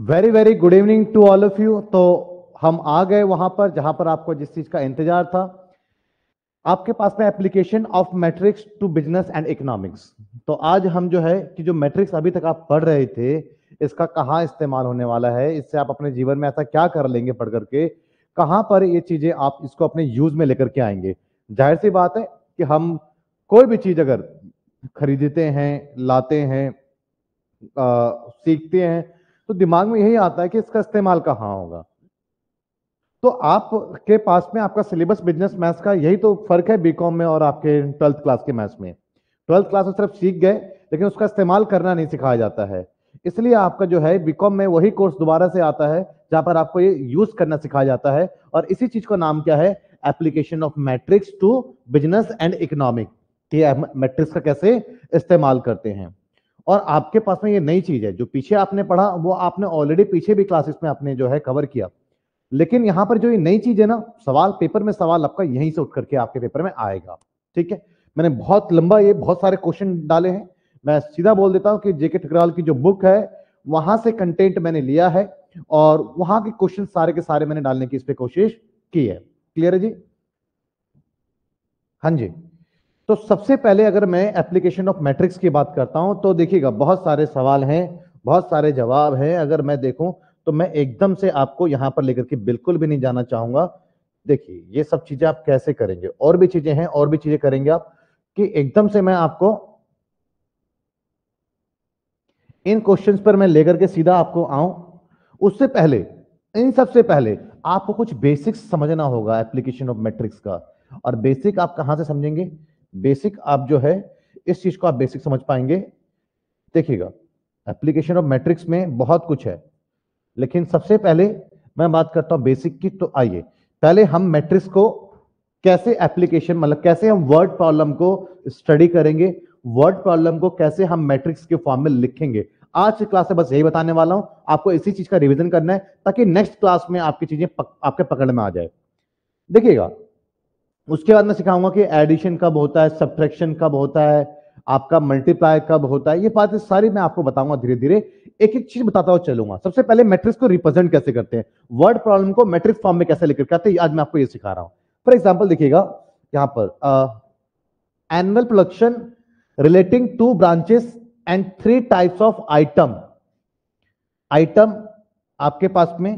Very very good evening to all of you. तो हम आ गए वहां पर जहां पर आपको जिस चीज का इंतजार था। आपके पास में application of matrix to business and economics. तो आज हम जो है कि जो मैट्रिक्स अभी तक आप पढ़ रहे थे, इसका कहाँ इस्तेमाल होने वाला है, इससे आप अपने जीवन में ऐसा क्या कर लेंगे पढ़ करके, कहां पर ये चीजें आप इसको अपने यूज में लेकर के आएंगे। जाहिर सी बात है कि हम कोई भी चीज अगर खरीदते हैं, लाते हैं, सीखते हैं, तो दिमाग में यही आता है कि इसका इस्तेमाल कहाँ होगा। तो आपके पास में आपका सिलेबस बिजनेस मैथ्स का यही तो फर्क है बीकॉम में और आपके ट्वेल्थ क्लास के मैथ्स में। ट्वेल्थ क्लास में सिर्फ सीख गए लेकिन उसका इस्तेमाल करना नहीं सिखाया जाता है। इसलिए आपका जो है बीकॉम में वही कोर्स दोबारा से आता है जहां पर आपको ये यूज करना सिखाया जाता है। और इसी चीज का नाम क्या है? Application of matrix to business and economic, कि मैट्रिक्स का कैसे इस्तेमाल करते हैं। और आपके पास में ये नई चीज है, जो पीछे आपने पढ़ा वो आपने ऑलरेडी पीछे भी क्लासेस में आपने जो है कवर किया, लेकिन यहां पर जो ये नई चीज है ना, सवाल पेपर में सवाल आपका यहीं से उठ करके आपके पेपर में आएगा। ठीक है, मैंने बहुत लंबा ये बहुत सारे क्वेश्चन डाले हैं। मैं सीधा बोल देता हूं कि जेके ठकराल की जो बुक है वहां से कंटेंट मैंने लिया है और वहां के क्वेश्चन सारे के सारे मैंने डालने की इस पे कोशिश की है। क्लियर है जी? हाँ जी। तो सबसे पहले अगर मैं एप्लीकेशन ऑफ मैट्रिक्स की बात करता हूं तो देखिएगा बहुत सारे सवाल हैं, बहुत सारे जवाब हैं। अगर मैं देखूं तो मैं एकदम से आपको यहां पर लेकर के बिल्कुल भी नहीं जाना चाहूंगा। देखिए ये सब चीजें आप कैसे करेंगे, और भी चीजें हैं और भी चीजें करेंगे आप, कि एकदम से मैं आपको इन क्वेश्चंस पर मैं लेकर के सीधा आपको आऊं। उससे पहले, इन सबसे पहले आपको कुछ बेसिक्स समझना होगा एप्लीकेशन ऑफ मैट्रिक्स का। और बेसिक आप कहां से समझेंगे? बेसिक आप जो है इस चीज को आप बेसिक समझ पाएंगे। देखिएगा एप्लीकेशन ऑफ मैट्रिक्स में बहुत कुछ है, लेकिन सबसे पहले मैं बात करता हूं बेसिक की। तो आइए पहले हम मैट्रिक्स को कैसे एप्लीकेशन, मतलब कैसे हम वर्ड प्रॉब्लम को स्टडी करेंगे, वर्ड प्रॉब्लम को कैसे हम मैट्रिक्स के फॉर्म में लिखेंगे। आज की क्लास में बस यही बताने वाला हूं, आपको इसी चीज का रिवीजन करना है ताकि नेक्स्ट क्लास में आपकी चीजें आपके पकड़ में आ जाए। देखिएगा उसके बाद मैं सिखाऊंगा कि एडिशन कब होता है, सब्ट्रैक्शन कब होता है, आपका मल्टीप्लाई कब होता है। ये बातें सारी मैं आपको बताऊंगा धीरे धीरे, एक एक चीज बताता हुआ चलूंगा। सबसे पहले मैट्रिक्स को रिप्रेजेंट कैसे करते हैं, वर्ड प्रॉब्लम को मैट्रिक्स फॉर्म में कैसे लेकर के आते हैं, आज मैं आपको ये सिखा रहा हूं। फॉर एग्जाम्पल देखिएगा यहां पर annual production relating to branches and 3 types of item. Item आपके पास में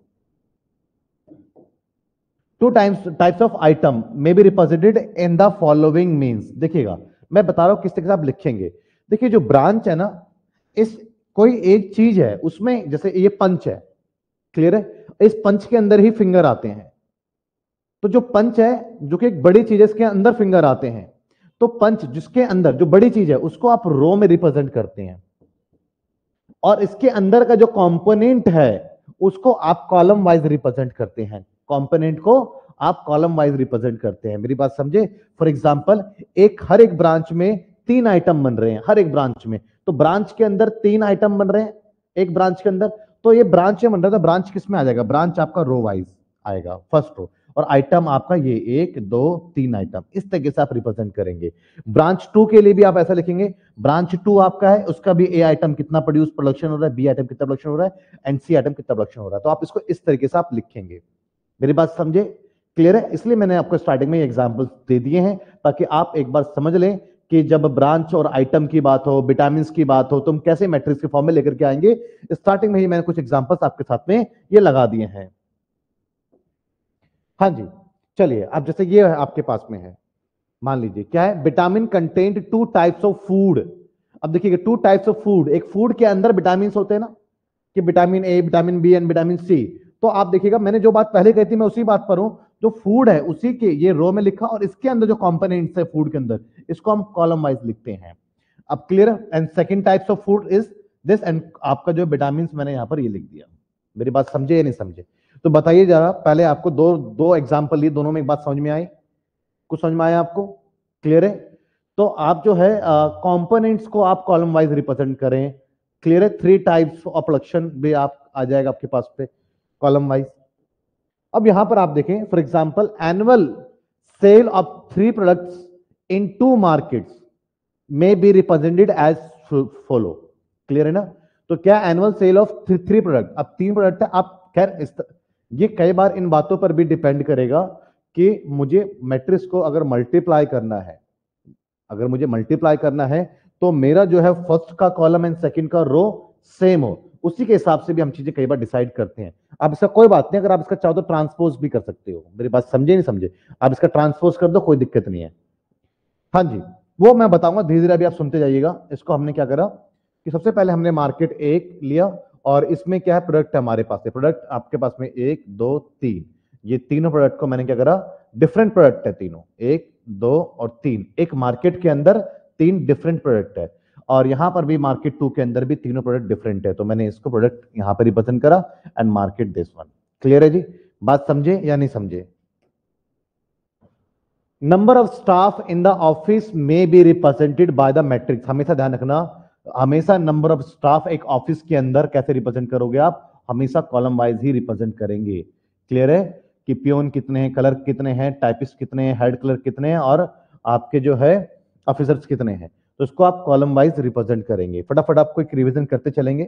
2 types of item may be represented in the following means. देखिएगा मैं बता रहा हूं किस तरीके से आप लिखेंगे। देखिए जो ब्रांच है ना, इस कोई एक चीज है उसमें, जैसे ये पंच है, क्लियर है, इस पंच के अंदर ही फिंगर आते हैं। तो जो पंच है जो कि एक बड़ी चीज है, इसके अंदर फिंगर आते हैं। तो पंच जिसके अंदर जो बड़ी चीज है उसको आप रो में रिप्रेजेंट करते हैं, और इसके अंदर का जो कंपोनेंट है उसको आप कॉलम वाइज रिप्रेजेंट करते हैं। कंपोनेंट को आप कॉलम वाइज रिप्रेजेंट करते हैं। मेरी बात समझे? फॉर एग्जांपल हर एक ब्रांच में 3 आइटम बन रहे हैं, हर एक ब्रांच में। तो ब्रांच के अंदर 3 आइटम बन रहे हैं एक ब्रांच के अंदर। तो ये ब्रांच में बन रहा था, ब्रांच किस में आ जाएगा? ब्रांच आपका रो वाइज आएगा, फर्स्ट रो। और आइटम आपका ये 1 2 3 आइटम, इस तरीके से आप रिप्रेजेंट करेंगे। ब्रांच 2 के लिए भी आप ऐसा लिखेंगे, ब्रांच 2 आपका है, उसका भी ए आइटम कितना प्रोड्यूस प्रोडक्शन हो रहा है, बी आइटम कितना प्रोडक्शन हो रहा है, एंड सी आइटम कितना प्रोडक्शन हो रहा है। तो आप इसको इस तरीके से आप लिखेंगे। मेरी बात समझे? क्लियर है? इसलिए मैंने आपको स्टार्टिंग में एग्जांपल्स दे दिए हैं ताकि आप एक बार समझ लें कि जब ब्रांच और आइटम की बात हो, विटामिन की बात हो, तो हम कैसे मैट्रिक्स के फॉर्म में लेकर के आएंगे। स्टार्टिंग में ही मैंने कुछ एग्जांपल्स आपके साथ में ये लगा दिए हैं। हाँ जी, चलिए अब जैसे ये आपके पास में है, मान लीजिए क्या है, vitamin content 2 types of food. अब देखिएगा 2 टाइप्स ऑफ फूड, एक फूड के अंदर विटामिन होते हैं ना, कि vitamin A, vitamin B and vitamin C. तो आप देखिएगा मैंने जो बात पहले कही थी मैं उसी बात पर हूं, जो फूड है उसी के ये रो में लिखा, और इसके अंदर जो कंपोनेंट्स है फूड के अंदर, इसको हम कॉलम वाइज लिखते हैं। अब clear? And second types of food is this, and आपका जो विटामिन मैंने यहां पर ये लिख दिया। मेरी बात समझे या नहीं समझे? तो बताइए जरा, पहले आपको दो एग्जाम्पल लिए, दोनों में एक बात समझ में आई? कुछ समझ में आया आपको? क्लियर है? तो आप जो है कंपोनेंट्स को आप कॉलम वाइज रिप्रेजेंट करें। क्लियर है? 3 टाइप्स ऑफ प्रोडक्शन भी आप आ जाएगा आपके पास पे कॉलम वाइज। अब यहां पर आप देखें, for example annual sale of 3 products in 2 markets may be represented as follow. Clear है ना? तो क्या annual sale of three product, अब 3 प्रोडक्ट है। आप खैर ये कई बार इन बातों पर भी डिपेंड करेगा कि मुझे मैट्रिक्स को अगर मल्टीप्लाई करना है, अगर मुझे मल्टीप्लाई करना है तो मेरा जो है फर्स्ट का कॉलम एंड सेकंड का रो सेम हो, उसी के हिसाब से भी हम चीजें कई बार डिसाइड करते हैं। अब इसका कोई बात नहीं, अगर आप इसका चाहो तो ट्रांसपोज भी कर सकते हो, मेरी बात समझे नहीं समझे, आप इसका ट्रांसपोज कर दो, कोई दिक्कत नहीं है। हाँ जी, वो मैं बताऊंगा धीरे धीरे, अभी आप सुनते जाइएगा। इसको हमने क्या करा कि सबसे पहले हमने मार्केट 1 लिया और इसमें क्या है, प्रोडक्ट है हमारे पास है, प्रोडक्ट आपके पास में 1 2 3, ये तीनों प्रोडक्ट को मैंने क्या करा, डिफरेंट प्रोडक्ट है तीनों, 1 2 और 3, एक मार्केट के अंदर 3 डिफरेंट प्रोडक्ट है, और यहां पर भी मार्केट 2 के अंदर भी तीनों प्रोडक्ट डिफरेंट है, तो मैंने इसको प्रोडक्ट यहां पर रिप्रेजेंट करा and market this one. Clear है जी, बात समझे या नहीं समझे? Number of staff in the office may be represented by the matrix, हमेशा ध्यान रखना, हमेशा नंबर ऑफ स्टाफ एक ऑफिस के अंदर कैसे रिप्रेजेंट करोगे आप, हमेशा कॉलम वाइज ही रिप्रेजेंट करेंगे। क्लियर है कि पियोन कितने हैं, क्लर्क कितने हैं, टाइपिस्ट कितने हैं, हेड क्लर्क कितने हैं, और आपके जो है ऑफिसर्स कितने हैं, तो इसको आप कॉलम वाइज रिप्रेजेंट करेंगे। फटाफट आपको एक रिवीजन करते चलेंगे।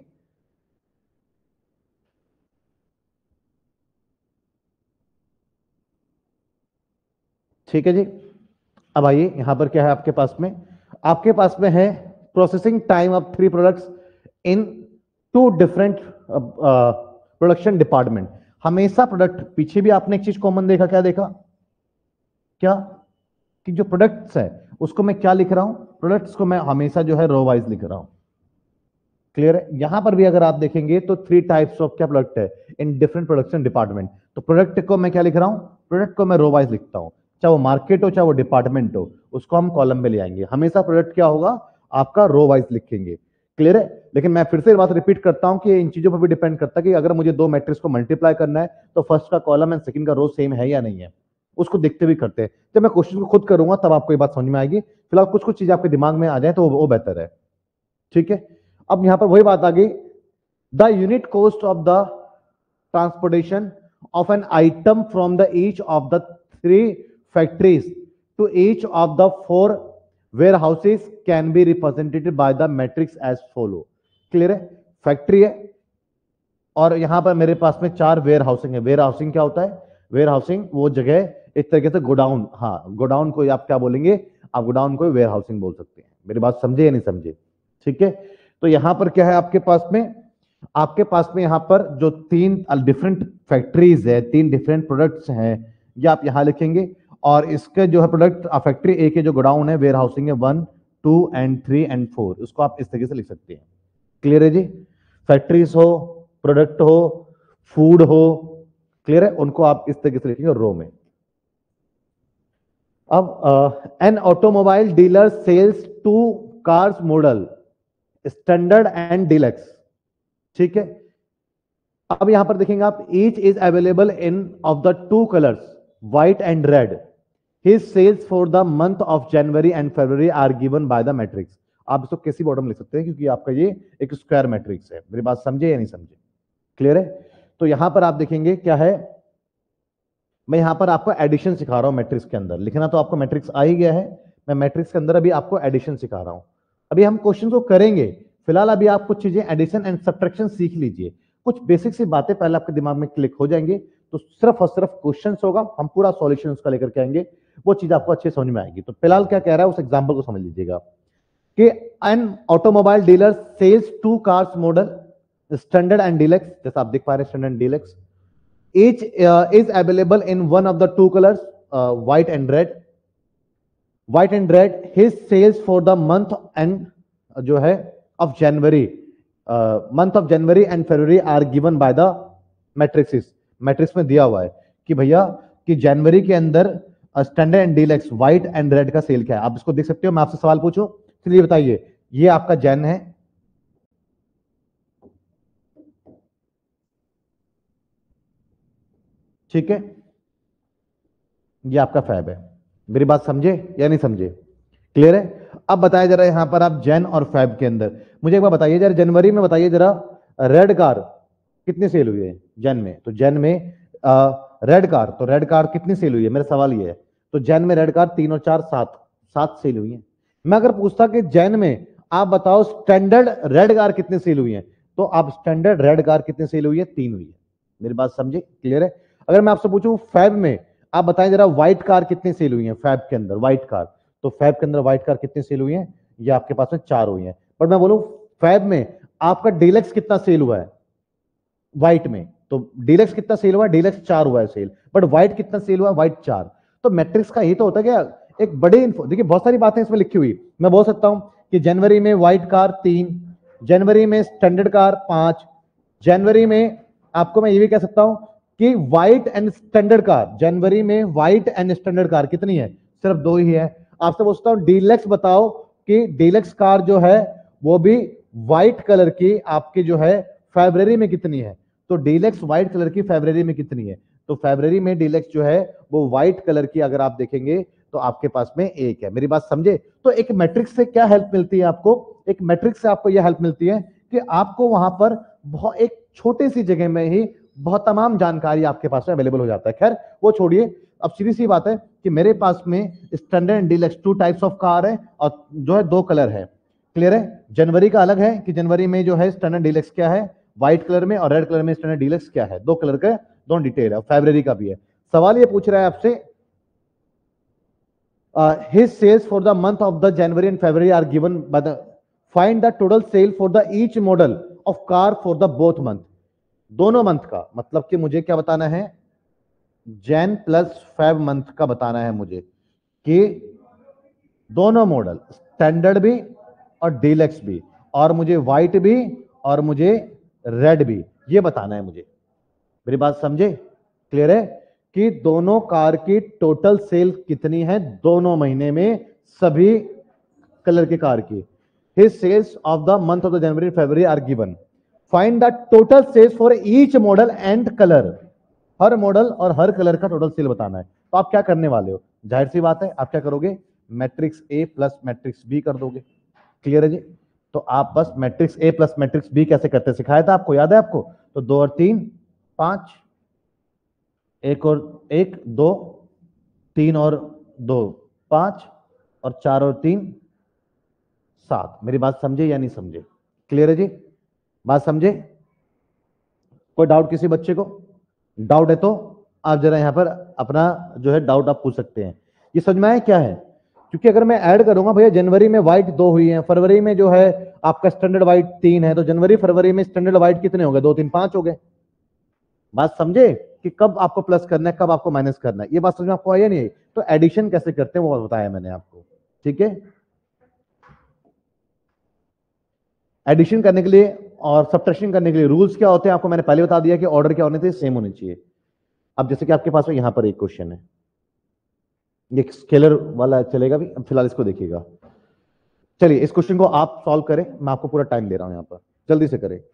ठीक है जी, अब आइए यहां पर क्या है आपके पास में, आपके पास में है processing time of 3 products in 2 different production department. हमेशा प्रोडक्ट, पीछे भी आपने एक चीज कॉमन देखा, क्या देखा, क्या कि जो प्रोडक्ट्स है उसको मैं क्या लिख रहा हूं, प्रोडक्ट्स को मैं हमेशा जो है रो वाइज लिख रहा हूं। क्लियर है, यहां पर भी अगर आप देखेंगे तो 3 टाइप्स ऑफ क्या प्रोडक्ट है इन डिफरेंट प्रोडक्शन डिपार्टमेंट, तो प्रोडक्ट को मैं क्या लिख रहा हूं, प्रोडक्ट को मैं रो वाइज लिखता हूं, चाहे वो मार्केट हो चाहे वो डिपार्टमेंट हो, उसको हम कॉलम में ले आएंगे। हमेशा प्रोडक्ट क्या होगा आपका रो वाइज लिखेंगे। क्लियर है, लेकिन मैं फिर से बात रिपीट करता हूं कि इन चीजों पर भी डिपेंड करता है कि अगर मुझे 2 मैट्रिक्स को मल्टीप्लाई करना है तो फर्स्ट का कॉलम एंड सेकंड का रो सेम है या नहीं है, उसको देखते भी करते हैं। जब मैं क्वेश्चन को खुद करूंगा तब आपको ये बात समझ में आएगी, फिलहाल कुछ कुछ चीजें आपके दिमाग में आ जाए तो वो बेहतर है। ठीक है, अब यहां पर वही बात आ गई, the unit cost of the transportation of an item from the each of the 3 factories to each of the 4 warehouses can be represented by the matrix as follow। Clear है, फैक्ट्री है और यहां पर मेरे पास में 4 वेयर हाउसिंग है। Warehousing क्या होता है, वेयर हाउसिंग वो जगह एक तरीके से गोडाउन, हाँ गोडाउन को आप क्या बोलेंगे, आप गोडाउन को वेयर हाउसिंग बोल सकते हैं। मेरी बात समझे या नहीं समझे? ठीक है, तो यहां पर क्या है आपके पास में, आपके पास में यहां पर जो 3 डिफरेंट फैक्ट्रीज है, 3 डिफरेंट प्रोडक्ट्स हैं, ये आप यहां लिखेंगे, और इसके जो है प्रोडक्ट फैक्ट्री ए के जो गोडाउन है, वेयर हाउसिंग है 1 2 एंड 3 एंड 4, उसको आप इस तरीके से लिख सकते हैं। क्लियर है जी, फैक्ट्रीज हो, प्रोडक्ट हो, फूड हो, क्लियर है, उनको आप इस तरीके से लिखेंगे रो में। अब an automobile dealer sales 2 cars model standard and deluxe. ठीक है, अब यहां पर देखेंगे आप, each is available in of the 2 colours white and red, his sales for the month of January and February are given by the matrix. आप इसको किसी बॉटम लिख सकते हैं क्योंकि आपका ये एक स्क्वायर मैट्रिक्स है। मेरी बात समझे या नहीं समझे? क्लियर है, तो यहां पर आप देखेंगे क्या है, मैं यहां पर आपको एडिशन सिखा रहा हूं मैट्रिक्स के अंदर, लिखना तो आपको मैट्रिक्स आ ही गया है, मैं मैट्रिक्स के अंदर अभी आपको एडिशन सिखा रहा हूं। अभी हम क्वेश्चन को करेंगे, फिलहाल अभी आप कुछ चीजें एडिशन एंड सब्ट्रैक्शन सीख लीजिए, कुछ बेसिक सी बातें पहले आपके दिमाग में क्लिक हो जाएंगे, तो सिर्फ और सिर्फ क्वेश्चंस होगा, हम पूरा सॉल्यूशन उसका लेकर के आएंगे, वो चीज आपको अच्छे समझ में आएगी। तो फिलहाल क्या कह रहा है उस एग्जांपल को समझ लीजिएगा कि an automobile dealer sales 2 cars model standard and deluxe, जैसा आप देख पा रहे हैं standard and deluxe, each is available in one of the 2 colors white and red, white and red, his sales for the month and जो है of January, month of January and February are given by the matrices। Matrix में दिया हुआ है कि भैया कि जनवरी के अंदर standard and deluxe white and red का सेल क्या है, आप इसको देख सकते हो। मैं आपसे सवाल पूछूं, चलिए बताइए, ये आपका जैन है, ठीक है, ये आपका फैब है। मेरी बात समझे या नहीं समझे? क्लियर है, अब बताइए जरा यहां पर आप जैन और फैब के अंदर मुझे एक बार बताइए जरा, जनवरी में बताइए जरा, रेड कार कितनी सेल हुई है जैन में, तो जैन में रेड कार, तो रेड कार कितनी सेल हुई है, मेरा सवाल ये है। तो जैन में रेड कार 3 और 4 7 सेल हुई है। मैं अगर पूछता कि जैन में आप बताओ स्टैंडर्ड रेड कार कितनी सेल हुई है, तो आप स्टैंडर्ड रेड कार कितने सेल हुई है? 3 हुई है। मेरी बात समझे? क्लियर है? अगर मैं आपसे पूछूं फैब में, आप बताएं जरा व्हाइट कार कितनी सेल हुई है फैब के अंदर, व्हाइट कार, तो फैब के अंदर व्हाइट कार कितनी सेल हुई है? ये आपके पास में 4 हुई है। बट मैं बोलूं फैब में आपका डीलक्स कितना सेल हुआ है व्हाइट में, तो डीलक्स कितना सेल हुआ है? डीलक्स 4 हुआ है सेल, बट व्हाइट कितना सेल हुआ है? व्हाइट 4। तो मैट्रिक्स का ये तो होता है क्या, एक बड़े देखिए बहुत सारी बातें इसमें लिखी हुई, मैं बोल सकता हूं कि जनवरी में व्हाइट कार 3, जनवरी में स्टैंडर्ड कार 5, जनवरी में आपको मैं ये भी कह सकता हूं कि व्हाइट एंड स्टैंडर्ड कार, जनवरी में व्हाइट एंड स्टैंडर्ड कार कितनी है? सिर्फ 2 ही है। आपसे पूछता हूं डीलक्स बताओ कि डीलक्स कार जो है वो भी व्हाइट कलर की आपकी जो है फरवरी में कितनी है? तो डीलक्स व्हाइट कलर की फरवरी में कितनी है? तो फरवरी में डीलक्स जो है वो व्हाइट कलर की अगर आप देखेंगे तो आपके पास में 1 है। मेरी बात समझे? तो एक मैट्रिक्स से क्या हेल्प मिलती है आपको? एक मैट्रिक्स से आपको यह हेल्प मिलती है कि आपको वहां पर बहुत एक छोटी सी जगह में ही बहुत तमाम जानकारी आपके पास में अवेलेबल हो जाता है। खैर वो छोड़िए, अब सीधी सी बात है कि मेरे पास में standard and deluxe 2 types of car है और जो है 2 कलर है। क्लियर है? जनवरी का अलग है कि जनवरी में जो है स्टैंडर्ड डीलक्स क्या है व्हाइट कलर में, और रेड कलर में स्टैंडर्ड डीलक्स क्या है। 2 कलर का दोनों डिटेल है, फरवरी का भी है। सवाल ये पूछ रहा है आपसे his sales for the month of the January and February are given by the find the total sale for the each model of car for the both month। दोनों मंथ का मतलब कि मुझे क्या बताना है? जैन प्लस फेब मंथ का बताना है मुझे कि दोनों मॉडल स्टैंडर्ड भी और डीलक्स भी, और मुझे व्हाइट भी और मुझे रेड भी, ये बताना है मुझे। मेरी बात समझे? क्लियर है कि दोनों कार की टोटल सेल कितनी है दोनों महीने में, सभी कलर की कार की। His sales of the month of the January February are given. Find the total sales for each model and colour. हर मॉडल और हर कलर का टोटल सेल बताना है। तो आप क्या करने वाले हो? जाहिर सी बात है आप क्या करोगे? Matrix A plus matrix B कर दोगे। क्लियर है जी? तो आप बस matrix A plus matrix B कैसे करते सिखाया था आपको, याद है आपको? तो 2 और 3 5, 1 और 1 2, 3 और 2 5, और 4 और 3 7। मेरी बात समझे या नहीं समझे? क्लियर है जी? बात समझे? कोई डाउट किसी बच्चे को? डाउट है तो आप जरा यहां पर अपना जो है डाउट आप पूछ सकते हैं। ये समझ में आया क्या है? क्योंकि अगर मैं ऐड करूंगा भैया जनवरी में व्हाइट 2 हुई है, फरवरी में जो है आपका स्टैंडर्ड व्हाइट 3 है, तो जनवरी फरवरी में स्टैंडर्ड व्हाइट कितने हो गए? 2 3 5 हो गए। बात समझे कि कब आपको प्लस करना है कब आपको माइनस करना है? ये बात समझ में आपको आई या नहीं आई? तो एडिशन कैसे करते हैं वो बताया मैंने आपको। ठीक है? एडिशन करने के लिए और सब्ट्रैक्शन करने के लिए रूल्स क्या होते हैं आपको मैंने पहले बता दिया कि ऑर्डर क्या होने चाहिए? सेम होने चाहिए। अब जैसे कि आपके पास में यहां पर एक क्वेश्चन है, ये स्केलर वाला चलेगा भी, अब फिलहाल इसको देखिएगा। चलिए इस क्वेश्चन को आप सॉल्व करें, मैं आपको पूरा टाइम दे रहा हूं यहां पर, जल्दी से करें।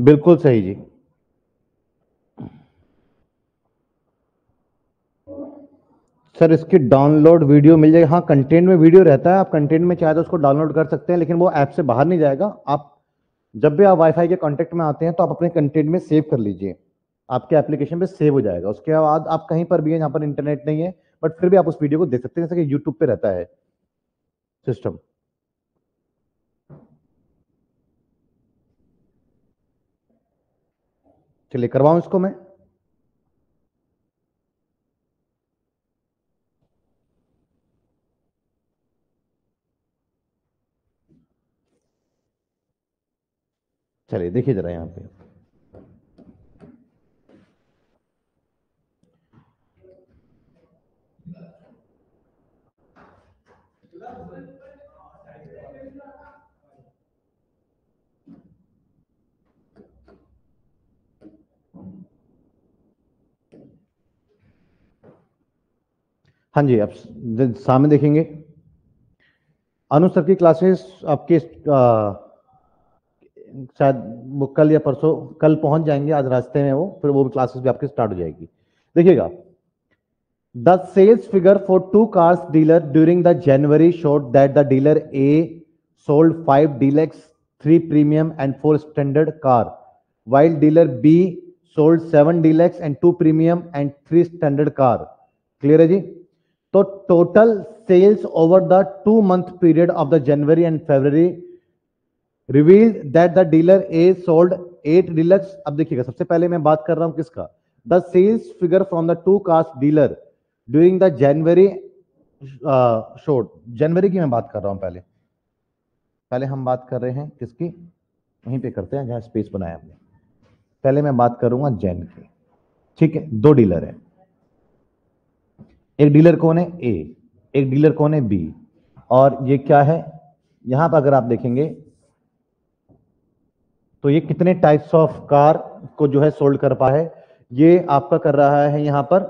बिल्कुल सही जी। सर इसकी डाउनलोड वीडियो मिल जाएगी, हाँ कंटेंट में वीडियो रहता है, आप कंटेंट में चाहे तो उसको डाउनलोड कर सकते हैं, लेकिन वो ऐप से बाहर नहीं जाएगा। आप जब भी आप वाईफाई के कांटेक्ट में आते हैं तो आप अपने कंटेंट में सेव कर लीजिए, आपके एप्लीकेशन पे सेव हो जाएगा। उसके बाद आप कहीं पर भी हैं जहां पर इंटरनेट नहीं है, बट फिर भी आप उस वीडियो को देख सकते हैं, जैसे कि यूट्यूब पे रहता है सिस्टम। चलिए करवाऊं इसको मैं। चलिए देखिए जरा यहाँ पे। हाँ जी, आप सामने देखेंगे अनु सर की क्लासेस आपके शायद वो कल या परसों, कल पहुंच जाएंगे, आज रास्ते में वो, फिर वो क्लासेस भी आपकी स्टार्ट हो जाएगी। देखिएगा, the sales figure for two cars dealer during the January showed that the dealer A sold 5 deluxe, 3 premium and 4 standard car, while dealer B sold 7 deluxe and 2 premium and 3 standard car। Clear है जी? तो total sales over the 2 month period of the January and February revealed that the dealer A sold 8 deluxe। अब देखिएगा, सबसे पहले मैं बात कर रहा हूं किसका, the sales figure from the two cars dealer during the January showed, जनवरी की मैं बात कर रहा हूं। पहले हम बात कर रहे हैं किसकी, वहीं पे करते हैं जहां स्पेस बनाया हमने। पहले मैं बात करूंगा जैन की, ठीक है। दो डीलर है, एक डीलर कौन है ए, एक डीलर कौन है बी, और ये क्या है, यहां पर अगर आप देखेंगे तो ये कितने टाइप्स ऑफ कार को जो है सोल्ड कर पा है, ये आपका कर रहा है यहां पर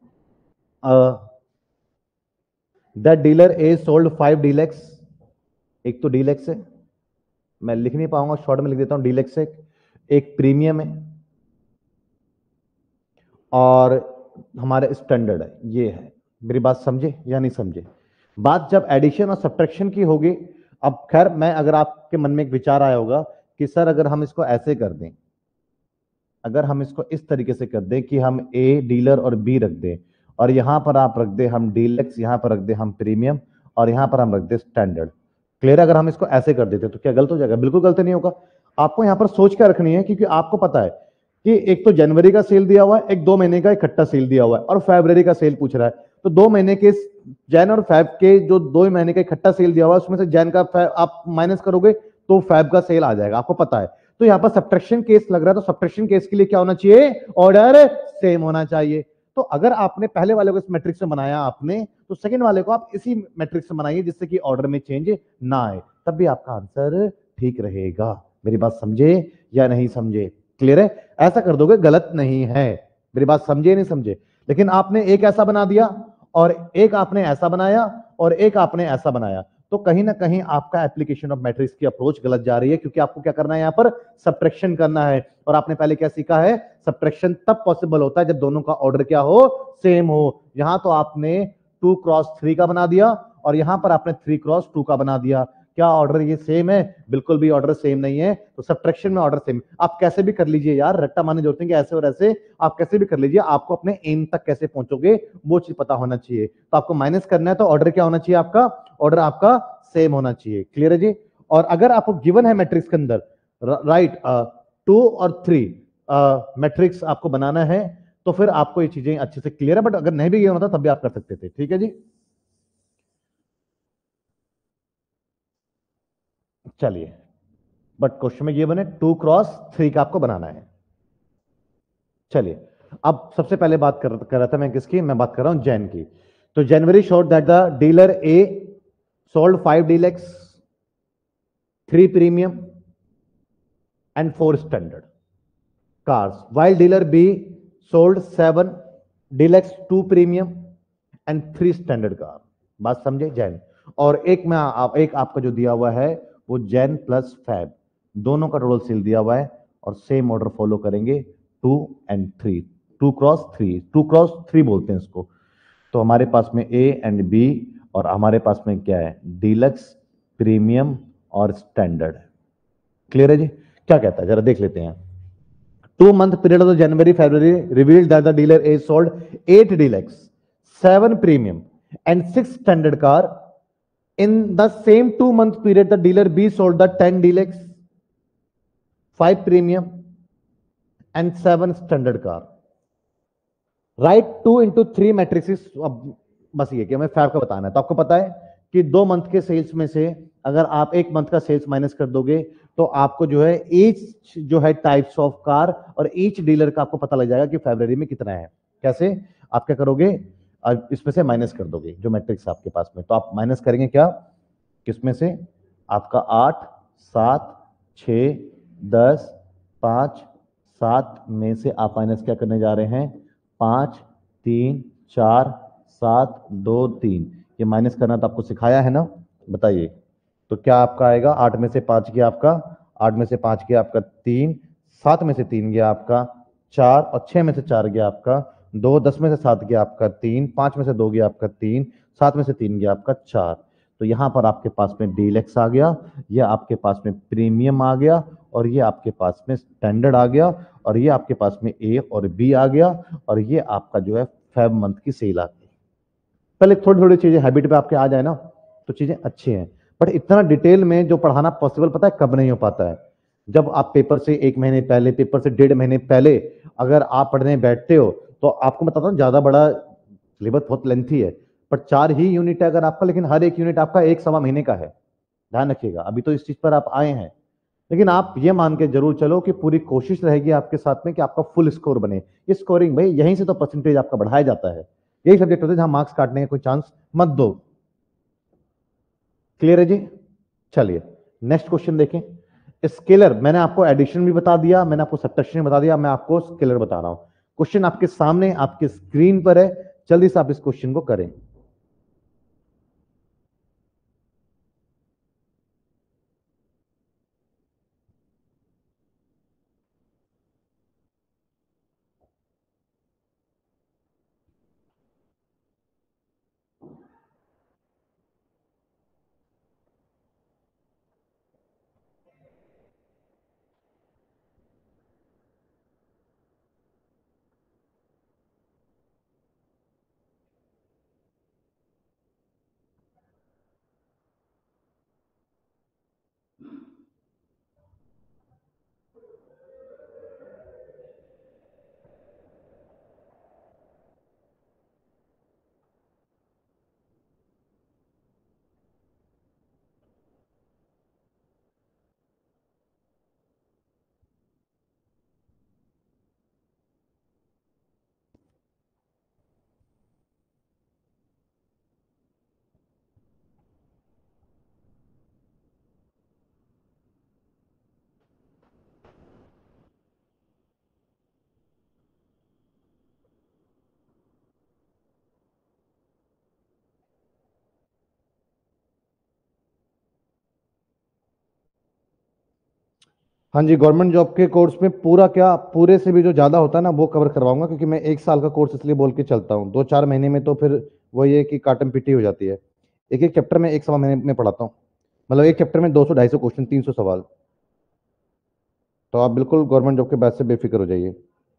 the dealer A sold 5 deluxe, एक तो डीलक्स है, मैं लिख नहीं पाऊंगा, शॉर्ट में लिख देता हूं, डीलक्स है, एक प्रीमियम है और हमारे स्टैंडर्ड है, ये है। मेरी बात समझे या नहीं समझे? बात जब एडिशन और सब्ट्रैक्शन की होगी, अब खैर मैं, अगर आपके मन में एक विचार आया होगा कि सर अगर हम इसको ऐसे कर दें, अगर हम इसको इस तरीके से कर दें कि हम ए डीलर और बी रख दें, और यहां पर आप रख दें हम डीलक्स, यहां पर रख दें हम प्रीमियम, और यहां पर हम रख दें स्टैंडर्ड। क्लियर? अगर हम इसको ऐसे कर देते तो क्या गलत हो जाएगा? बिल्कुल गलत नहीं होगा। आपको यहां पर सोच कर रखनी है, क्योंकि आपको पता है कि एक तो जनवरी का सेल दिया हुआ है, एक 2 महीने का इकट्ठा सेल दिया हुआ है, और फरवरी का सेल पूछ रहा है। तो 2 महीने के, जैन और फैब के जो 2 महीने का इकट्ठा सेल दिया हुआ है, उसमें से जैन का आप माइनस करोगे तो फैब का सेल आ जाएगा, आपको पता है। तो यहां पर सब्ट्रैक्शन केस लग रहा है, तो सब्ट्रैक्शन केस के लिए क्या होना चाहिए? ऑर्डर सेम होना चाहिए। तो अगर आपने पहले वाले को इस मैट्रिक्स से बनाया आपने, तो सेकंड वाले को आप इसी मैट्रिक्स से बनाइए, जिससे कि ऑर्डर में चेंज ना आए, तब भी आपका आंसर ठीक रहेगा। मेरी बात समझे या नहीं समझे? क्लियर है? ऐसा कर दोगे गलत नहीं है। मेरी बात समझे नहीं समझे? लेकिन आपने एक ऐसा बना दिया, और एक आपने ऐसा बनाया, और एक आपने ऐसा बनाया, तो कहीं ना कहीं आपका एप्लीकेशन ऑफ मैट्रिक्स की अप्रोच गलत जा रही है, क्योंकि आपको क्या करना है, यहां पर सब्ट्रैक्शन करना है। और आपने पहले क्या सीखा है? सब्ट्रैक्शन तब पॉसिबल होता है जब दोनों का ऑर्डर क्या हो? सेम हो। यहां तो आपने 2x3 का बना दिया, और यहां पर आपने 3x2 का बना दिया। क्या ऑर्डर ये सेम है? बिल्कुल भी ऑर्डर सेम नहीं है। तो सब्ट्रैक्शन में ऑर्डर सेम, आप कैसे भी कर लीजिए यार, रट्टा मारने जरूरत नहीं कि ऐसे और ऐसे, आप कैसे भी कर लीजिए, आपको अपने एम तक कैसे पहुंचोगे वो चीज पता होना चाहिए। तो आपको माइनस करना है तो ऑर्डर क्या होना चाहिए? आपका ऑर्डर आपका सेम होना चाहिए। क्लियर है जी? और अगर आपको गिवन है मैट्रिक्स के अंदर, राइट, 2 और 3 मैट्रिक्स आपको बनाना है, तो फिर आपको ये चीजें अच्छे से क्लियर है। बट अगर नहीं भी गिवन होता तब भी आप कर सकते थे। ठीक है जी? चलिए, बट क्वेश्चन में ये बने 2x3 का आपको बनाना है। चलिए, अब सबसे पहले बात कर रहा था मैं किसकी, मैं बात कर रहा हूं जैन की। तो January showed that the dealer A sold 5 deluxe, 3 premium and 4 standard cars, while dealer B sold 7 deluxe, 2 premium and 3 standard car। बात समझे? जैन। और एक आपका जो दिया हुआ है वो जैन प्लस फैब, दोनों का टोटल सेल दिया हुआ है, और सेम ऑर्डर फॉलो करेंगे 2 and 3, 2 क्रॉस 3, 2 क्रॉस 3 बोलते हैं इसको। तो हमारे पास में ए एंड बी, और हमारे पास में क्या है, डीलक्स, प्रीमियम और स्टैंडर्ड। क्लियर है जी? क्या कहता है जरा देख लेते हैं। 2 month period of the January February revealed that the dealer A sold 8 deluxe, 7 premium and 6 standard car. In the same 2 month period, the dealer B sold the 10 deluxe, 5 premium and 7 standard car. Right 2 into 3 matrices. अब बस ये कि हमें fab का बताना है। तो आपको पता है कि 2 मंथ के सेल्स में से अगर आप 1 मंथ का सेल्स माइनस कर दोगे तो आपको जो है ईच जो है टाइप्स ऑफ कार और ईच डीलर का आपको पता लग जाएगा कि फरवरी में कितना है। कैसे? आप क्या करोगे, इसमें से माइनस कर दोगे जो मैट्रिक्स आपके पास में। तो आप माइनस करेंगे क्या, किसमें से, आपका 8, 7, 6, 10, 5, 7 में से आप माइनस क्या करने जा रहे हैं, 5, 3, 4, 7, 2, 3। ये माइनस करना तो आपको सिखाया है ना, बताइए। तो क्या आपका आएगा, 8 में से 5 गया आपका, 8 में से 5 गया आपका 3, 7 में से 3 गया आपका 4, और 6 में से 4 गया आपका 2, 10 में से 7 गया आपका 3, 5 में से 2 गया आपका 3, 7 में से 3 गया आपका 4। तो यहां पर आपके पास में डीलक्स आ गया, ये आपके पास में प्रीमियम आ गया, और ये आपके पास में स्टैंडर्ड आ गया, और ये आपके पास में ए और बी आ गया, और ये आपका जो है फेब मंथ की सेल आ गई। पहले थोड़ी थोड़ी चीजें हैबिट पे आपके आ जाए ना तो चीजें अच्छी हैं, बट इतना डिटेल में जो पढ़ाना पॉसिबल पता है कब नहीं हो पाता है, जब आप पेपर से 1 महीने पहले, पेपर से 1.5 महीने पहले अगर आप पढ़ने बैठते हो तो आपको बताता हूँ ज्यादा बड़ा सिलेबस बहुत लेंथी है, पर 4 ही यूनिट है अगर आपका, लेकिन हर एक यूनिट आपका 1 सवा महीने का है। ध्यान रखिएगा, अभी तो इस चीज पर आप आए हैं, लेकिन आप ये मान के जरूर चलो कि पूरी कोशिश रहेगी आपके साथ में कि आपका फुल स्कोर बने। ये स्कोरिंग भाई यहीं से तो परसेंटेज आपका बढ़ाया जाता है। यही सब्जेक्ट होते हैं जहां मार्क्स काटने का कोई चांस मत दो। क्लियर है जी? चलिए नेक्स्ट क्वेश्चन देखें। स्केलर, मैंने आपको एडिशन भी बता दिया, मैंने आपको सब्ट्रैक्शन भी बता दिया, मैं आपको स्केलर बता रहा हूं। क्वेश्चन आपके सामने आपके स्क्रीन पर है, जल्दी से आप इस क्वेश्चन को करें। हाँ जी, गवर्नमेंट जॉब के कोर्स में पूरा क्या, पूरे से भी जो ज़्यादा होता है ना वो कवर करवाऊंगा, क्योंकि मैं 1 साल का कोर्स इसलिए बोल के चलता हूँ। 2-4 महीने में तो फिर वो ये कि काटम पिटी हो जाती है। एक एक चैप्टर में 1 सवा महीने में पढ़ाता हूँ, मतलब एक चैप्टर में 200-250 क्वेश्चन, 300 सवाल। तो आप बिल्कुल गवर्नमेंट जॉब के बैच से बेफिक्र हो जाइए।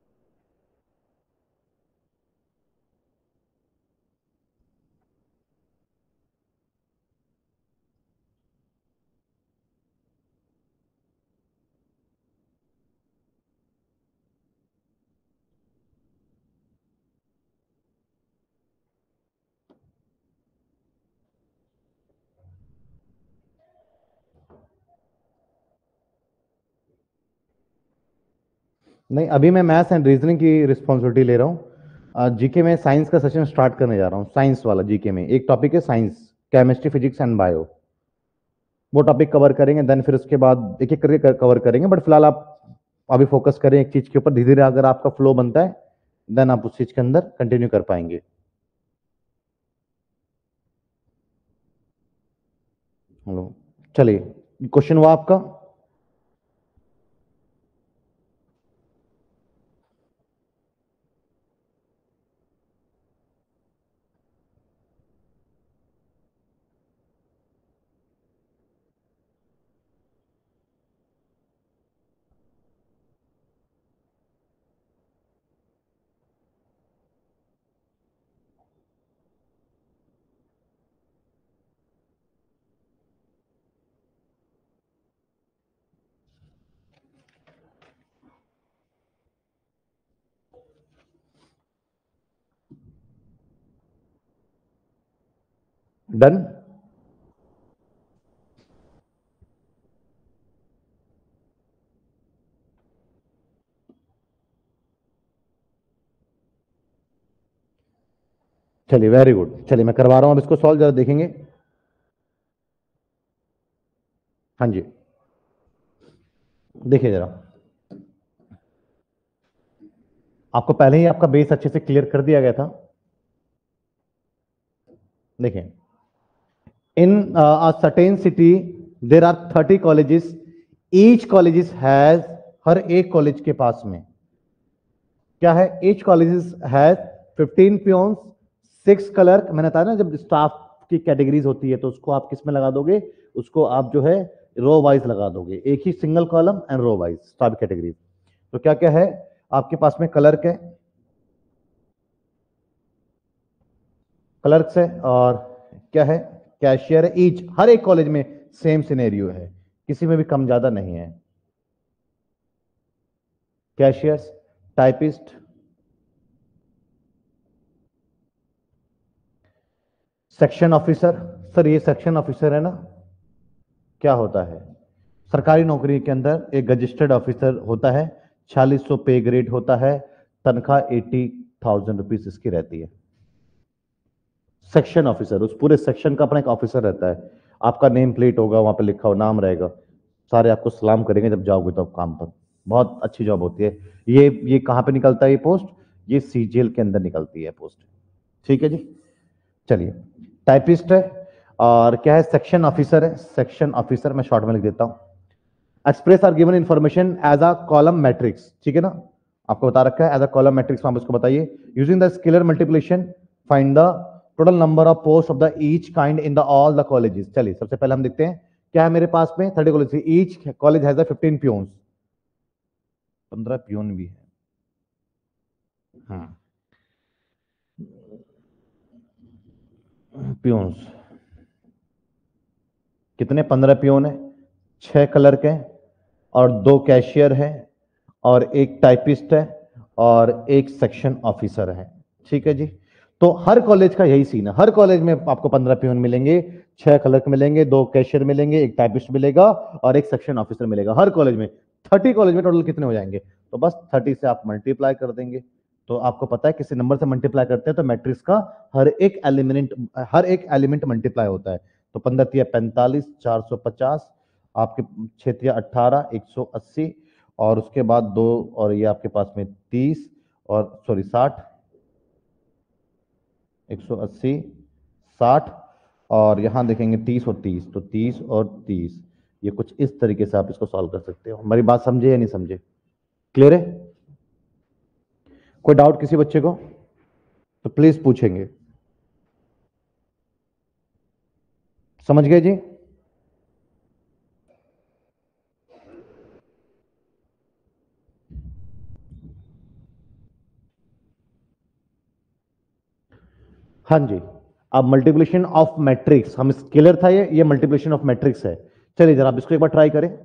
नहीं, अभी मैं मैथ्स एंड रीजनिंग की रिस्पॉन्सिबिलिटी ले रहा हूँ। जीके में साइंस का सेशन स्टार्ट करने जा रहा हूँ। साइंस वाला जीके में एक टॉपिक है science, chemistry, physics and bio. वो टॉपिक कवर करेंगे, देन फिर उसके बाद एक एक करके कवर करेंगे। बट फिलहाल आप अभी फोकस करें एक चीज के ऊपर, धीरे धीरे अगर आपका फ्लो बनता है देन आप उस चीज के अंदर कंटिन्यू कर पाएंगे। हेलो, चलिए क्वेश्चन हुआ आपका। डन। चलिए वेरी गुड, चलिए मैं करवा रहा हूं अब इसको सॉल्व, जरा देखेंगे। हाँ जी, देखिए जरा, आपको पहले ही आपका बेस अच्छे से क्लियर कर दिया गया था। देखिए, in certain city there are 30 colleges, each colleges has, हर एक कॉलेज के पास में क्या है, each colleges has 15 peons, 6 clerk. मैंने बताया ना, जब स्टाफ की कैटेगरीज होती है तो उसको आप किस में लगा दोगे, उसको आप जो है रो वाइज लगा दोगे, एक ही single column and row wise staff category. तो क्या क्या है आपके पास में, क्लर्क है, क्लर्क्स है, और क्या है, कैशियर है। ईच, हर एक कॉलेज में सेम सिनेरियो है, किसी में भी कम ज्यादा नहीं है। Cashiers, typist, section officer. Sir ये सेक्शन ऑफिसर है ना, क्या होता है, सरकारी नौकरी के अंदर एक रजिस्टर्ड ऑफिसर होता है, 4600 पे ग्रेड होता है, तनख्वाह 80,000 रुपीज इसकी रहती है। सेक्शन ऑफिसर, उस पूरे सेक्शन का अपना एक ऑफिसर रहता है, आपका नेम प्लेट होगा, वहां पे लिखा हो नाम रहेगा, सारे आपको सलाम करेंगे जब जाओगे तो आप काम पर। बहुत अच्छी जॉब होती है। ये कहाँ पे निकलता है ये पोस्ट, ये सीजीएल के अंदर निकलती है पोस्ट। ठीक है जी, चलिए। टाइपिस्ट है, और क्या है, सेक्शन ऑफिसर है, सेक्शन ऑफिसर मैं शॉर्ट में लिख देता हूं। Express are given information as a column matrix, ठीक है ना, आपको बता रखा है एज अ कॉलम मैट्रिक्स, आप उसको बताइए। Using the scalar multiplication find the total number of post of the each kind in the all the colleges. चलिए सबसे पहले हम देखते हैं क्या है मेरे पास में, 30 college, each college has 15 peons, 15 peon भी है। हाँ, प्यून्स कितने, 15 प्यून है, 6 क्लर्क है, और 2 कैशियर है, और एक टाइपिस्ट है, और एक सेक्शन ऑफिसर है। ठीक है जी, तो हर कॉलेज का यही सीन है, हर कॉलेज में आपको 15 प्यून मिलेंगे, 6 क्लर्क मिलेंगे, 2 कैशियर मिलेंगे, एक टाइपिस्ट मिलेगा, और एक सेक्शन ऑफिसर मिलेगा हर कॉलेज में। 30 कॉलेज में टोटल कितने हो जाएंगे, तो बस 30 से आप मल्टीप्लाई कर देंगे। तो आपको पता है किसी नंबर से मल्टीप्लाई करते हैं तो मैट्रिक्स का हर एक एलिमेंट मल्टीप्लाई होता है। तो 15 तिया 45, 450, आपके क्षेत्रीय 18, 180, और उसके बाद 2, और ये आपके पास में 30, और सॉरी 60, 180, 60, और यहां देखेंगे 30 और 30, तो 30 और 30, ये कुछ इस तरीके से आप इसको सॉल्व कर सकते हो। हमारी बात समझे या नहीं समझे, क्लियर है? कोई डाउट किसी बच्चे को तो प्लीज पूछेंगे। समझ गए जी? हाँ जी, अब मल्टीप्लिकेशन ऑफ मैट्रिक्स, हम स्केलर था ये मल्टीप्लिकेशन ऑफ मैट्रिक्स है। चलिए जरा आप इसको एक बार ट्राई करें।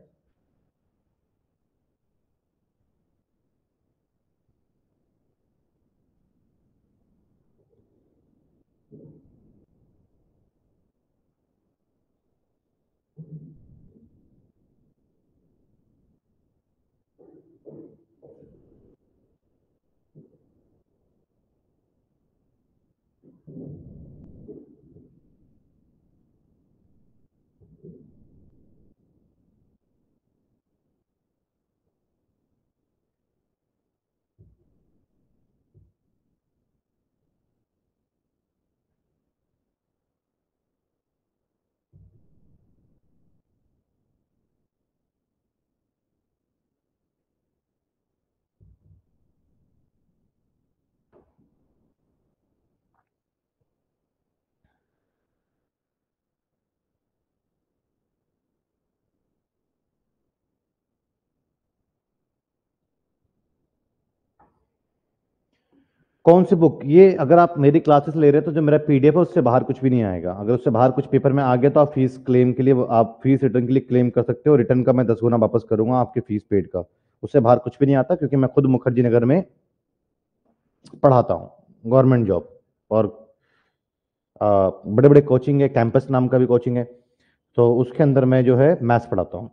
कौन सी बुक, ये अगर आप मेरी क्लासेस ले रहे हो तो जो मेरा पीडीएफ है उससे बाहर कुछ भी नहीं आएगा। अगर उससे बाहर कुछ पेपर में आ गया तो आप फीस क्लेम के लिए, आप फीस रिटर्न के लिए क्लेम कर सकते हो, रिटर्न का मैं 10 गुना वापस करूंगा आपके फीस पेड का। उससे बाहर कुछ भी नहीं आता, क्योंकि मैं खुद मुखर्जी नगर में पढ़ाता हूँ, गवर्नमेंट जॉब, और बड़े बड़े कोचिंग है, कैंपस नाम का भी कोचिंग है, तो उसके अंदर मैं जो है मैथ्स पढ़ाता हूँ।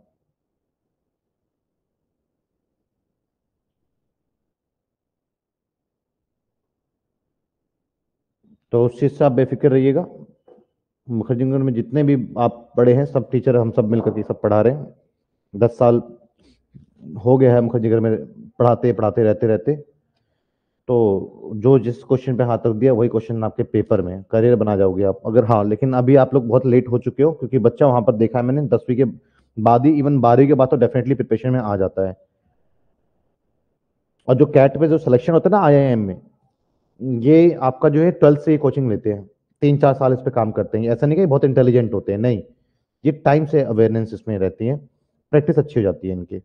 तो उस चीज़ से आप बेफिक्र रहिएगा। मुखर्जीनगर में जितने भी आप पढ़े हैं, सब टीचर हम सब मिलकर के सब पढ़ा रहे हैं। 10 साल हो गया है मुखर्जीनगर में पढ़ाते पढ़ाते रहते रहते। तो जो जिस क्वेश्चन पे हाथ रख दिया वही क्वेश्चन आपके पेपर में करियर बना जाओगे आप अगर। हाँ, लेकिन अभी आप लोग बहुत लेट हो चुके हो, क्योंकि बच्चा वहां पर देखा है मैंने 10वीं के बाद ही, इवन 12वीं के बाद तो डेफिनेटली प्रिपरेशन में आ जाता है। और जो कैट पे जो सिलेक्शन होता है ना आईआईएम में, ये आपका जो है 12th से ये कोचिंग लेते हैं, 3-4 साल इस पे काम करते हैं। ऐसा नहीं कि बहुत इंटेलिजेंट होते हैं, नहीं, ये टाइम से अवेयरनेस इसमें रहती है, प्रैक्टिस अच्छी हो जाती है इनकी।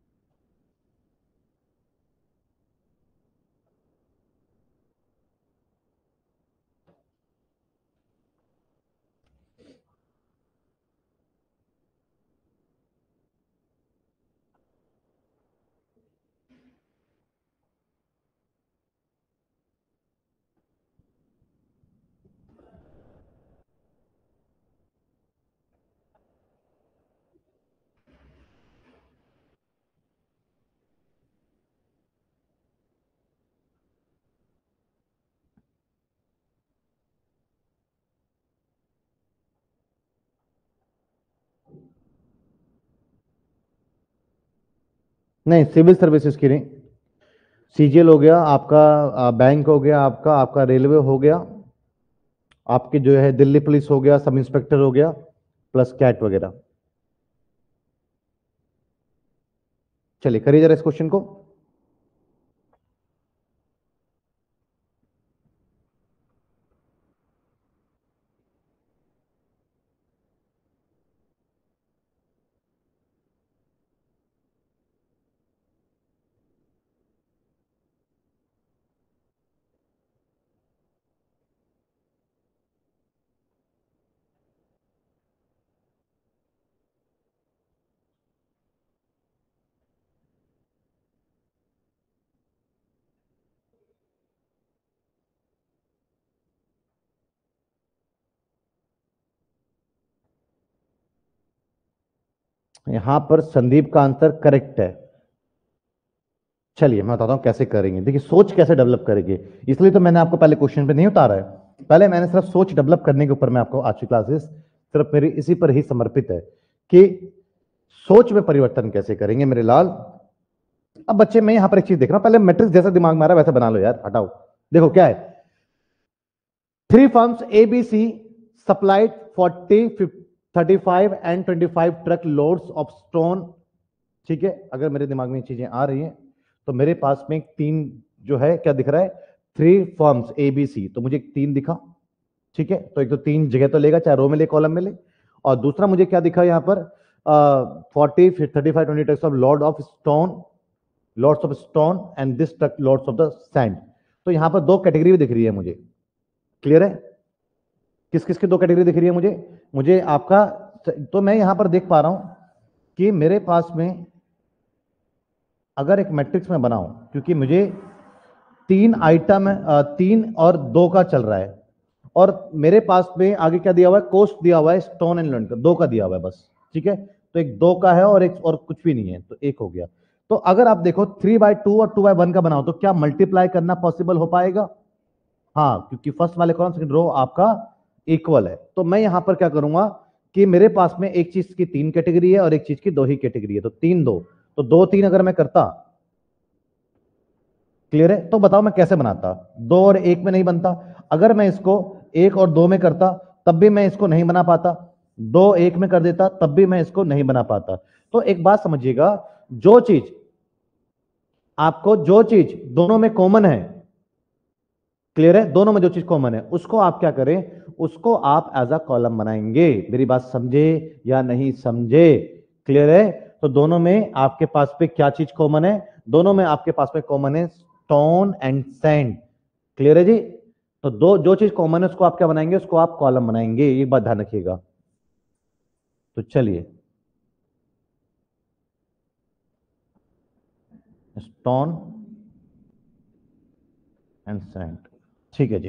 नहीं, सिविल सर्विसेज की नहीं। सीजीएल हो गया आपका, बैंक हो गया आपका, आपका रेलवे हो गया, आपके जो है दिल्ली पुलिस हो गया, सब इंस्पेक्टर हो गया, प्लस कैट वगैरह। चलिए करिए जरा इस क्वेश्चन को। यहां पर संदीप का आंसर करेक्ट है। चलिए मैं बताता हूं कैसे करेंगे। देखिए सोच कैसे डेवलप करेंगे, इसलिए तो मैंने आपको पहले क्वेश्चन पे नहीं उतारा है। पहले मैंने सिर्फ सोच डेवलप करने के ऊपर मैं आपको आज की क्लासेस सिर्फ मेरी इसी पर ही समर्पित है कि सोच में परिवर्तन कैसे करेंगे मेरे लाल। अब बच्चे मैं यहां पर एक चीज देख रहा हूं, पहले मैट्रिक्स जैसा दिमाग में आ रहा है वैसा बना लो यार, हटाओ। देखो क्या है, 3 firms ABC supplied 40, 35 and 25 truck loads of stone। ठीक है, अगर मेरे दिमाग में ये चीजें आ रही हैं तो मेरे पास में तीन जो है क्या दिख रहा है, 3 firms ABC, तो मुझे एक तीन दिखा। ठीक है, तो एक तो तीन जगह तो लेगा, चाहे रो में ले कॉलम में ले। और दूसरा मुझे क्या दिखा यहाँ पर, 40, 35, 20 trucks of load of stone, loads of stone and this truck loads of the sand. तो यहाँ पर दो कैटेगरी भी दिख रही है मुझे। क्लियर है, किस किस की दो कैटेगरी दिख रही है मुझे, मुझे आपका। तो मैं यहां पर देख पा रहा हूं कि मेरे पास में अगर एक मैट्रिक्स में बनाऊं, क्योंकि मुझे तीन आइटम, तीन और दो का चल रहा है, और मेरे पास में आगे क्या दिया हुआ है, कोस्ट दिया हुआ है स्टोन एंड लैंड का, दो का दिया हुआ है बस। ठीक है, तो एक दो का है और एक और कुछ भी नहीं है, तो एक हो गया। तो अगर आप देखो 3/2 और 2/1 का बनाओ तो क्या मल्टीप्लाई करना पॉसिबल हो पाएगा? हाँ, क्योंकि फर्स्ट वाले कॉलम सेकंड रो आपका इक्वल है। तो मैं यहां पर क्या करूंगा कि मेरे पास में एक चीज की तीन कैटेगरी है और एक चीज की दो ही कैटेगरी है, तो तीन दो, तो दो तीन अगर मैं करता। क्लियर है, तो बताओ मैं कैसे बनाता, दो और एक में नहीं बनता। अगर मैं इसको एक और दो में करता तब भी मैं इसको नहीं बना पाता, दो एक में कर देता तब भी मैं इसको नहीं बना पाता। तो एक बात समझिएगा, जो चीज आपको, जो चीज दोनों में कॉमन है, क्लियर है, दोनों में जो चीज कॉमन है उसको आप क्या करें, उसको आप एज अ कॉलम बनाएंगे। मेरी बात समझे या नहीं समझे? क्लियर है, तो दोनों में आपके पास पे क्या चीज कॉमन है, दोनों में आपके पास में कॉमन है स्टोन एंड सैंड। क्लियर है जी, तो दो जो चीज कॉमन है उसको आप क्या बनाएंगे, उसको आप कॉलम बनाएंगे, ये बात ध्यान रखिएगा। तो चलिए, स्टोन एंड सैंड, ठीक है जी।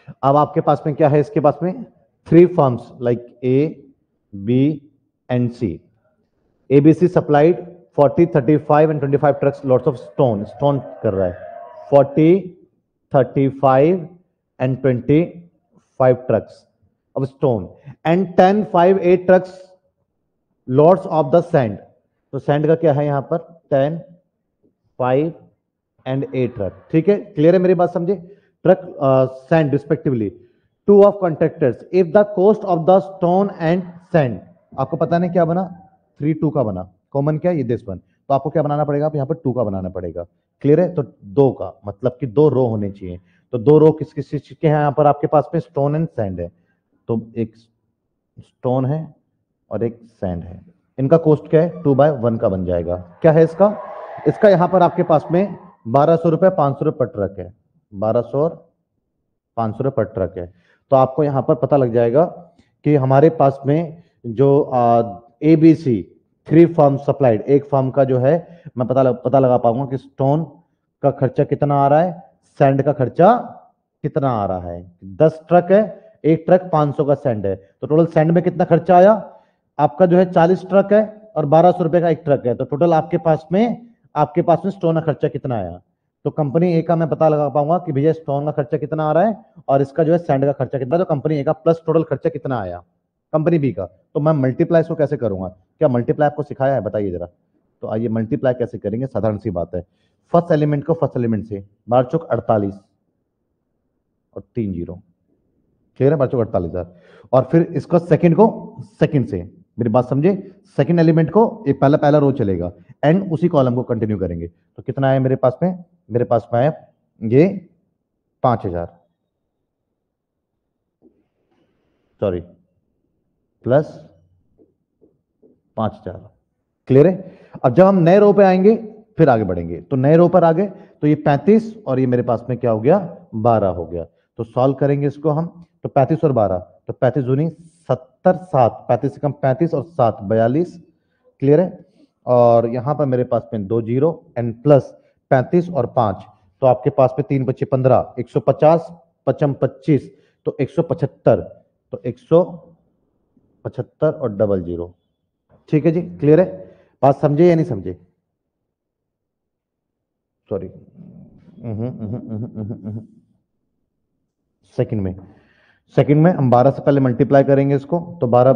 अब आपके पास में क्या है, इसके पास में 3 firms like A, B and C. ABC supplied 40, 35 and 25 trucks lots of stone कर रहा है 40, 35 and 25 trucks of stone and 10, 5, 8 trucks lots of the sand। तो सैंड का क्या है यहां पर 10, 5 and 8 ट्रक। ठीक है, क्लियर है मेरी बात, समझे? Truck sand respectively. 2 of contractors if the cost of the stone and sand, आपको पता नहीं क्या बना 3, 2 का बना, कॉमन क्या है ये दिस वन, तो आपको क्या बनाना पड़ेगा, आप यहाँ पर 2 का बनाना पड़ेगा। क्लियर है? तो 2 का मतलब कि 2 रो होने चाहिए। तो 2 रो किस किस चीज के हैं यहाँ पर आपके पास में, स्टोन एंड सैंड है। तो एक स्टोन है और एक सैंड है, इनका कॉस्ट क्या है 2/1 का बन जाएगा। क्या है इसका, इसका यहां पर आपके पास में 1200 रुपए 500 रुपए पर ट्रक है, 1200 और 500 रुपए पर ट्रक है। तो आपको यहां पर पता लग जाएगा कि हमारे पास में जो ABC 3 फर्म सप्लाइड, एक फर्म का जो है मैं पता लगा पाऊंगा कि स्टोन का खर्चा कितना आ रहा है, सैंड का खर्चा कितना आ रहा है। 10 ट्रक है, एक ट्रक 500 का सैंड है, तो टोटल सैंड में कितना खर्चा आया आपका जो है 40 ट्रक है और 1200 रुपए का एक ट्रक है, तो टोटल आपके पास में स्टोन का खर्चा कितना आया। तो कंपनी ए का मैं पता लगा पाऊंगा कि भैया स्टोन का खर्चा कितना आ रहा है और इसका जो है सैंड का खर्चा कितना है, तो कंपनी ए का प्लस टोटल खर्चा कितना आया कंपनी बी का। तो मैं मल्टीप्लाई इसको कैसे करूंगा, क्या मल्टीप्लाई आपको सिखाया है बताइए जरा। तो आइए मल्टीप्लाई कैसे करेंगे, साधारण सी बात है। फर्स्ट एलिमेंट को फर्स्ट एलिमेंट से, 12 चौक 48 और 3 जीरो, क्लियर है, 12 चौक 48,000। और फिर इसको सेकंड को सेकंड से, मेरी बात समझे, सेकंड एलिमेंट को एक पहला रो चलेगा एंड उसी कॉलम को कंटिन्यू करेंगे। तो कितना है मेरे पास में, मेरे पास में है ये 5000, सॉरी प्लस 5000, क्लियर है। अब जब हम नए रो पे आएंगे फिर आगे बढ़ेंगे, तो नए रो पर आ गए तो ये 35 और ये मेरे पास में क्या हो गया 12 हो गया। तो सॉल्व करेंगे इसको हम, तो 35 और 12, तो 35 दूनी 70, 7 35 से कम 35 और 7 42, क्लियर है। और यहां पर मेरे पास में 2 जीरो एंड प्लस 35 और 5, तो आपके पास में 3 बच्चे 15, 150 पचम 25, तो 175, तो 175 और डबल जीरो। ठीक है जी, क्लियर है, बात समझे या नहीं समझे, सॉरी सेकंड में हम 12 से पहले मल्टीप्लाई करेंगे इसको, तो 12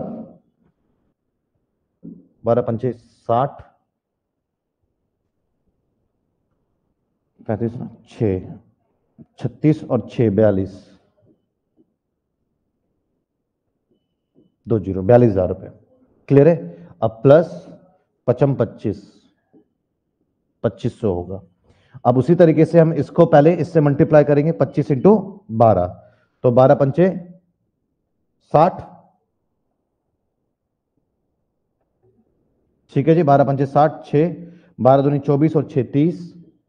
पंचे 60, 35 6 36 और 6 42, 2 जीरो 42,000 रुपए, क्लियर है। अब प्लस पचम 2500 होगा। अब उसी तरीके से हम इसको पहले इससे मल्टीप्लाई करेंगे 25 इंटू 12, तो 12 पंचे 60, ठीक है जी, 12 पंचे 60, 6 12 दूनी 24 और 6 30,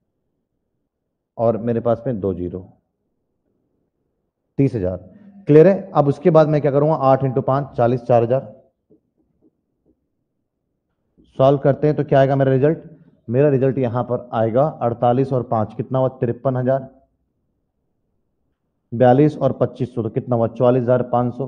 और मेरे पास में 2 जीरो 30,000, क्लियर है। अब उसके बाद मैं क्या करूंगा 8 इंटू 5 40, 4000, सॉल्व करते हैं तो क्या आएगा मेरा रिजल्ट यहां पर आएगा 48 और 5 कितना हुआ 53,000, 42 और 2500 तो कितना हुआ 44,500,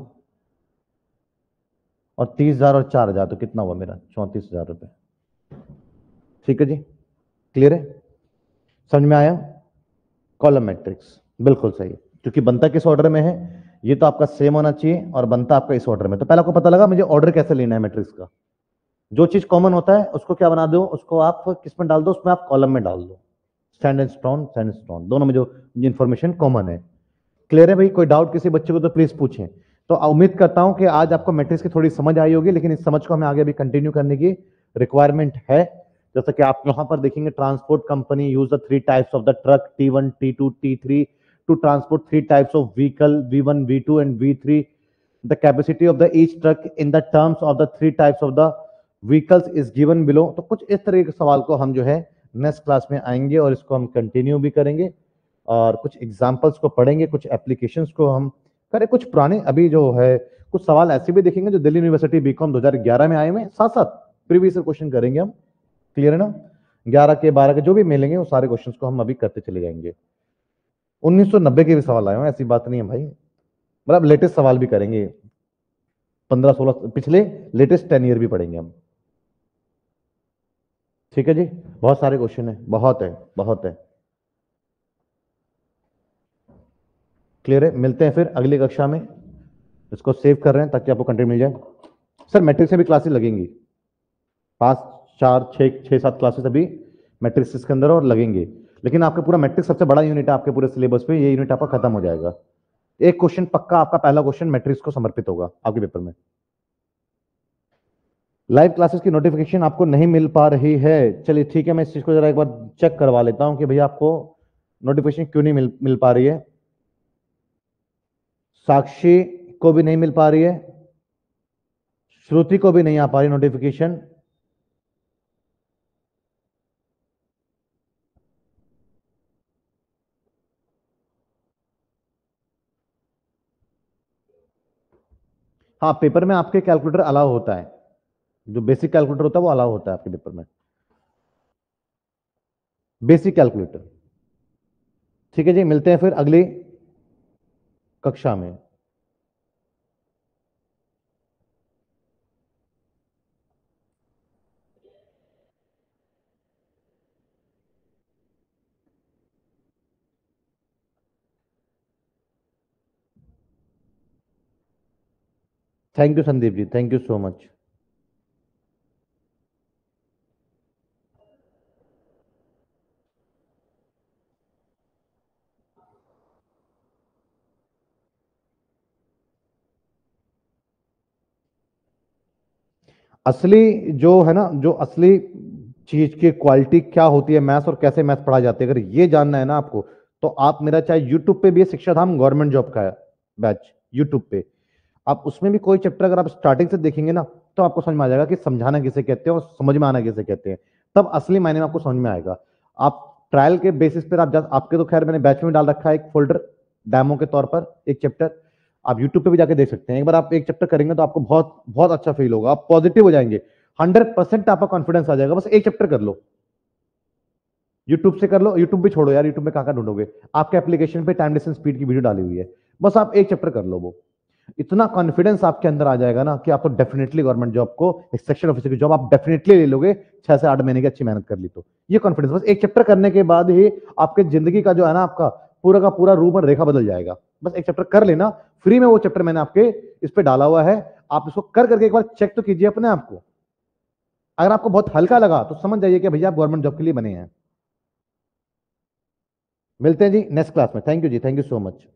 और 30,000 और 4,000 तो कितना हुआ मेरा 34,000 रुपए। ठीक है जी, क्लियर है, समझ में आया। कॉलम मैट्रिक्स बिल्कुल सही है, क्योंकि बनता किस ऑर्डर में है, ये तो आपका सेम होना चाहिए और बनता आपका इस ऑर्डर में। तो पहले आपको पता लगा मुझे ऑर्डर कैसे लेना है मैट्रिक्स का, जो चीज कॉमन होता है उसको क्या बना दो, उसको आप किस में डाल दो, उसमें आप कॉलम में डाल दो, स्टैंड एंड स्टोन दोनों में जो इंफॉर्मेशन कॉमन है। क्लियर है भाई, कोई डाउट किसी बच्चे को तो प्लीज पूछें। तो उम्मीद करता हूं कि आज आपको मैट्रिक्स की थोड़ी समझ आई होगी, लेकिन इस समझ को हमें आगे भी कंटिन्यू करने की रिक्वायरमेंट है। जैसा कि आप यहां पर देखेंगे, transport company use the 3 types of the truck T1, T2, T3 to transport 3 types of vehicle V1, V2 and V3। The capacity of the each truck in the terms of the 3 types of the vehicles is given below. तो कुछ इस तरह के सवाल को हम जो है नेक्स्ट क्लास में आएंगे और इसको हम कंटिन्यू भी करेंगे और कुछ एग्जांपल्स को पढ़ेंगे, कुछ एप्लीकेशंस को हम करें, कुछ पुराने अभी जो है कुछ सवाल ऐसे भी देखेंगे जो दिल्ली यूनिवर्सिटी बीकॉम 2011 में आए हुए, साथ साथ प्रीवियस क्वेश्चन करेंगे हम। क्लियर है ना, 11 के 12 के जो भी मिलेंगे वो सारे क्वेश्चंस को हम अभी करते चले जाएंगे। 1990 के भी सवाल आए हुए, ऐसी बात नहीं है भाई, मतलब लेटेस्ट सवाल भी करेंगे, 15-16 पिछले लेटेस्ट 10 ईयर भी पढ़ेंगे हम। ठीक है जी, बहुत सारे क्वेश्चन है, बहुत है, बहुत है। क्लियर है, मिलते हैं फिर अगली कक्षा में। इसको सेव कर रहे हैं ताकि आपको कंटेंट मिल जाए। सर मैट्रिक्स से भी क्लासेस लगेंगी, 5 4 6 6 7 क्लासेस अभी मैट्रिक्स के अंदर और लगेंगे। लेकिन आपका पूरा मैट्रिक्स सबसे बड़ा यूनिट है आपके पूरे सिलेबस पे, ये यूनिट आपका खत्म हो जाएगा। एक क्वेश्चन पक्का आपका पहला क्वेश्चन मैट्रिक्स को समर्पित होगा आपके पेपर में। लाइव क्लासेस की नोटिफिकेशन आपको नहीं मिल पा रही है, चलिए ठीक है, मैं इस चीज को जरा एक बार चेक करवा लेता हूं कि भैया आपको नोटिफिकेशन क्यों नहीं मिल पा रही है। साक्षी को भी नहीं मिल पा रही है, श्रुति को भी नहीं आ पा रही नोटिफिकेशन। हाँ, पेपर में आपके कैलकुलेटर अलाउ होता है, जो बेसिक कैलकुलेटर होता है वो अलाउ होता है आपके पेपर में, बेसिक कैलकुलेटर। ठीक है जी, मिलते हैं फिर अगली कक्षा में। Thank you Sandeep ji, thank you so much. असली जो है ना, जो असली चीज की क्वालिटी क्या होती है मैथ्स और कैसे मैथ्स पढ़ा जाते हैं, अगर ये जानना है ना आपको, तो आप मेरा चाहे यूट्यूब पे भी है शिक्षा धाम गवर्नमेंट जॉब का बैच यूट्यूब पे, आप उसमें भी कोई चैप्टर अगर आप स्टार्टिंग से देखेंगे ना, तो आपको समझ में आ जाएगा कि समझाना किसे कहते हैं और समझ में आना किसे कहते हैं। तब असली मायने में आपको समझ में आएगा। आप ट्रायल के बेसिस पर आप आपके तो खैर मैंने बैच में डाल रखा है एक फोल्डर डेमो के तौर पर, एक चैप्टर आप यूट्यूब पे भी जाके देख सकते हैं। एक बार आप एक चैप्टर करेंगे तो आपको बहुत बहुत अच्छा फील होगा, आप पॉजिटिव हो जाएंगे, 100% आपका कॉन्फिडेंस आ जाएगा। बस एक चैप्टर कर लो, यूट्यूब से कर लो, यूट्यूब भी छोड़ो यार, यूट्यूब में कहाँ ढूंढोगे, आपके एप्लीकेशन पे टाइम डिस्टेंस स्पीड की वीडियो डाली हुई है, बस आप एक चैप्टर कर लो, वो इतना कॉन्फिडेंस आपके अंदर आ जाएगा ना कि आप तो डेफिनेटली गवर्नमेंट जॉब को, एक सेक्शन ऑफिसर की जॉब आप डेफिनेटली ले लोगे, 6 से 8 महीने की अच्छी मेहनत कर ली तो। ये कॉन्फिडेंस बस एक चैप्टर करने के बाद ही आपके जिंदगी का जो है ना, आपका पूरा का पूरा रूप और रेखा बदल जाएगा। बस एक चैप्टर कर लेना, फ्री में वो चैप्टर मैंने आपके इस पे डाला हुआ है, आप इसको कर करके एक बार चेक तो कीजिए अपने आप को। अगर आपको बहुत हल्का लगा तो समझ जाइए कि भैया आप गवर्नमेंट जॉब के लिए बने हैं। मिलते हैं जी नेक्स्ट क्लास में, थैंक यू जी, थैंक यू सो मच।